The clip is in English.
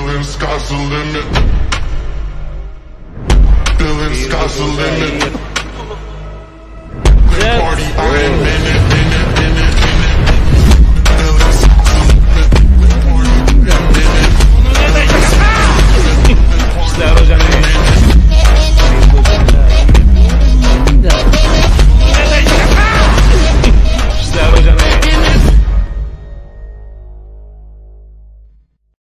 Feeling sky's the limit. Feeling sky's the limit. Party by a minute.